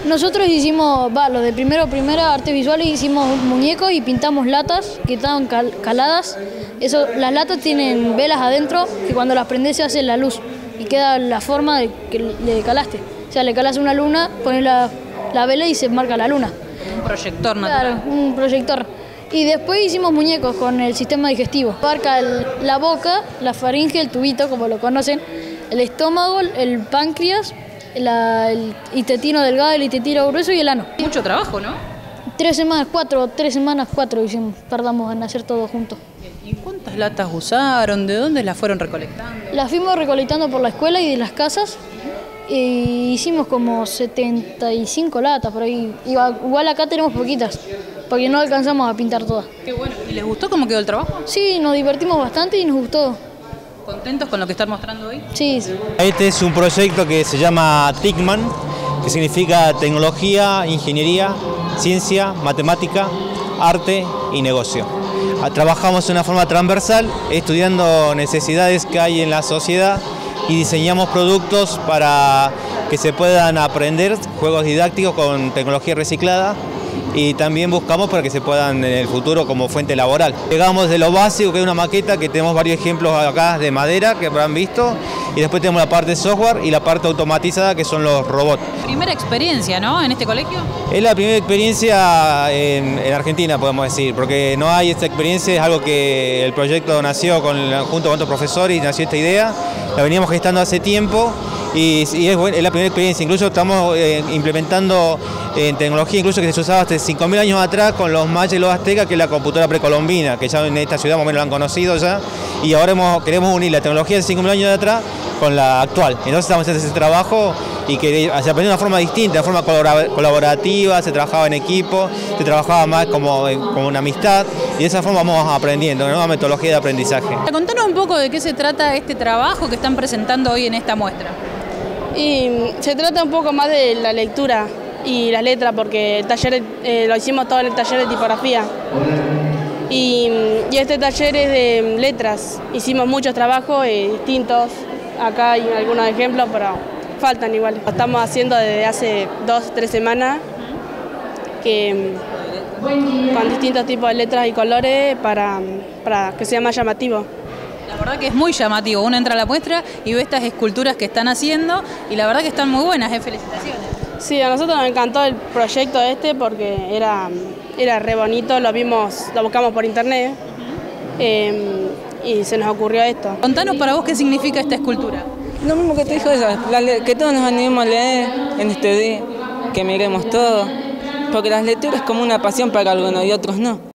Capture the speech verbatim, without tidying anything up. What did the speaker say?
Nosotros hicimos, va, los de primero, primera, artes visuales, hicimos muñecos y pintamos latas que estaban cal caladas. Eso, las latas tienen velas adentro que cuando las prendes se hace la luz y queda la forma de que le calaste. O sea, le calas una luna, pones la, la vela y se marca la luna. Un proyector natural. Claro, un proyector. Y después hicimos muñecos con el sistema digestivo. Abarca el, la boca, la faringe, el tubito, como lo conocen, el estómago, el páncreas, la, el intestino delgado, el intestino grueso y el ano. Mucho trabajo, ¿no? Tres semanas, cuatro, tres semanas, cuatro hicimos, tardamos en hacer todo juntos. ¿Y cuántas latas usaron? ¿De dónde las fueron recolectando? Las fuimos recolectando por la escuela y de las casas. E hicimos como setenta y cinco latas por ahí. Igual acá tenemos poquitas, porque no alcanzamos a pintar todas. Qué bueno. ¿Y les gustó cómo quedó el trabajo? Sí, nos divertimos bastante y nos gustó. ¿Contentos con lo que están mostrando hoy? Sí. Este es un proyecto que se llama TICMAN, que significa tecnología, ingeniería, ciencia, matemática, arte y negocio. Trabajamos de una forma transversal, estudiando necesidades que hay en la sociedad y diseñamos productos para que se puedan aprender, juegos didácticos con tecnología reciclada, y también buscamos para que se puedan en el futuro como fuente laboral. Llegamos de lo básico, que es una maqueta, que tenemos varios ejemplos acá de madera que habrán visto, y después tenemos la parte software y la parte automatizada, que son los robots. Primera experiencia, ¿no?, en este colegio. Es la primera experiencia en, en Argentina, podemos decir, porque no hay esta experiencia, es algo que el proyecto nació con, junto con otros profesores y nació esta idea, la veníamos gestando hace tiempo. Y, y es, es la primera experiencia, incluso estamos eh, implementando en eh, tecnología incluso que se usaba hasta cinco mil años atrás con los mayas y los aztecas, que es la computadora precolombina, que ya en esta ciudad más o menos lo han conocido ya, y ahora hemos, queremos unir la tecnología de cinco mil años de atrás con la actual. Entonces estamos haciendo ese trabajo y que se aprendió de una forma distinta, de forma colaborativa, se trabajaba en equipo, se trabajaba más como, como una amistad, y de esa forma vamos aprendiendo, una nueva metodología de aprendizaje. Contanos un poco de qué se trata este trabajo que están presentando hoy en esta muestra. Y se trata un poco más de la lectura y las letras, porque el taller eh, lo hicimos todo en el taller de tipografía. Y, y este taller es de letras. Hicimos muchos trabajos eh, distintos. Acá hay algunos ejemplos, pero faltan igual. Lo estamos haciendo desde hace dos o tres semanas, que, con distintos tipos de letras y colores para, para que sea más llamativo. La verdad que es muy llamativo, uno entra a la muestra y ve estas esculturas que están haciendo y la verdad que están muy buenas, ¿eh? Felicitaciones. Sí, a nosotros nos encantó el proyecto este porque era, era re bonito, lo vimos, lo buscamos por internet uh-huh. eh, y se nos ocurrió esto. Contanos para vos qué significa esta escultura. Lo mismo que te dijo ella, la, que todos nos animemos a leer en este día, que miremos todo, porque las lecturas es como una pasión para algunos y otros no.